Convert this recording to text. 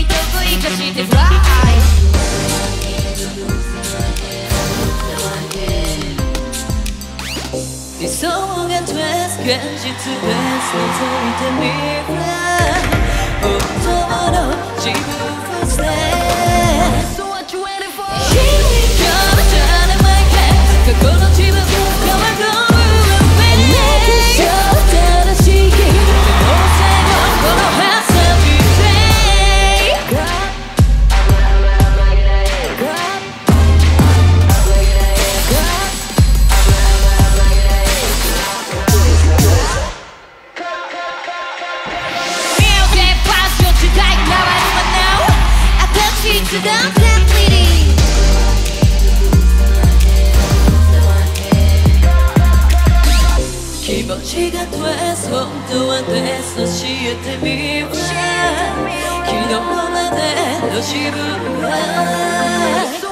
い得意化してフライ理想がドレス現実です覗いてみる本当の自分を捨て So what you waiting for? 君がまた名前か過去の自分を変わる気持ちがドレス本当はドレス教えてみる昨日までの自分は